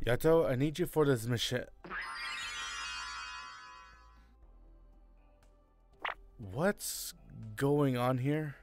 Yato, I need you for this mission. What's going on here?